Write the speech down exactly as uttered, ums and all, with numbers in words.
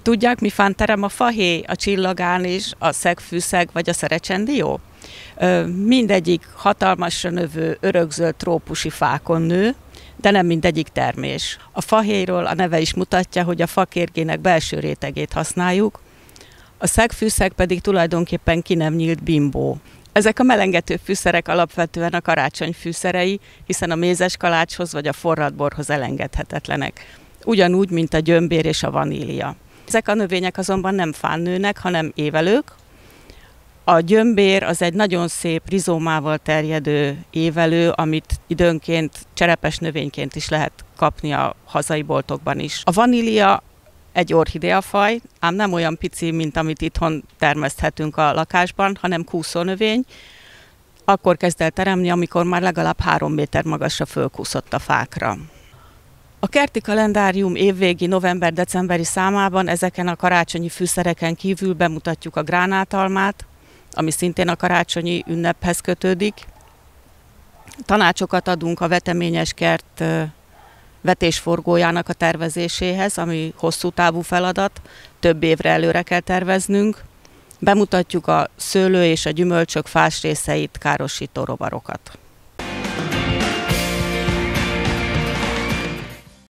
Tudják, mi fán terem a fahéj, a csillagánizs, a szegfűszeg vagy a szerecsendió? Mindegyik hatalmasra növő, örökzöld trópusi fákon nő, de nem mindegyik termés. A fahéjról a neve is mutatja, hogy a fakérgének belső rétegét használjuk, a szegfűszeg pedig tulajdonképpen ki nem nyílt bimbó. Ezek a melengető fűszerek alapvetően a karácsony fűszerei, hiszen a mézes kalácshoz vagy a forralt borhoz elengedhetetlenek. Ugyanúgy, mint a gyömbér és a vanília. Ezek a növények azonban nem fán nőnek, hanem évelők. A gyömbér az egy nagyon szép rizómával terjedő évelő, amit időnként cserepes növényként is lehet kapni a hazai boltokban is. A vanília egy orchideafaj, ám nem olyan pici, mint amit itthon termeszthetünk a lakásban, hanem kúszónövény. Akkor kezd el teremni, amikor már legalább három méter magasra fölkúszott a fákra. A kerti kalendárium évvégi november-decemberi számában ezeken a karácsonyi fűszereken kívül bemutatjuk a gránátalmát, ami szintén a karácsonyi ünnephez kötődik. Tanácsokat adunk a veteményes kert vetésforgójának a tervezéséhez, ami hosszú távú feladat, több évre előre kell terveznünk. Bemutatjuk a szőlő és a gyümölcsök fás részeit, károsító rovarokat.